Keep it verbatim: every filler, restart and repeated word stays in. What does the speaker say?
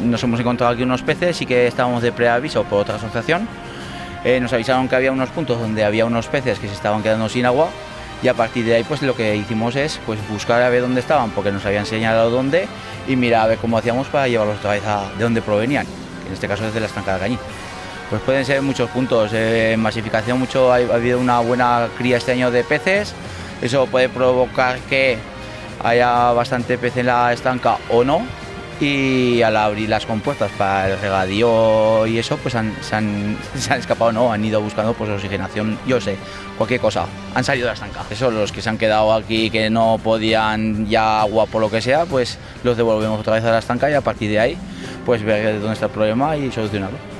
nos hemos encontrado aquí unos peces y que estábamos de preaviso por otra asociación. Eh, nos avisaron que había unos puntos donde había unos peces que se estaban quedando sin agua y a partir de ahí pues lo que hicimos es pues buscar a ver dónde estaban, porque nos habían señalado dónde, y mirar a ver cómo hacíamos para llevarlos otra vez a de dónde provenían, que en este caso es de la estanca de Alcañiz. Pues pueden ser muchos puntos, eh, en masificación mucho, ha, ha habido una buena cría este año de peces, eso puede provocar que haya bastante pez en la estanca o no, y al abrir las compuertas para el regadío y eso, pues han, se, han, se han escapado, no, han ido buscando pues oxigenación, yo sé, cualquier cosa, han salido de la estanca. Eso, los que se han quedado aquí que no podían ya agua por lo que sea, pues los devolvemos otra vez a la estanca y a partir de ahí pues ver dónde está el problema y solucionarlo.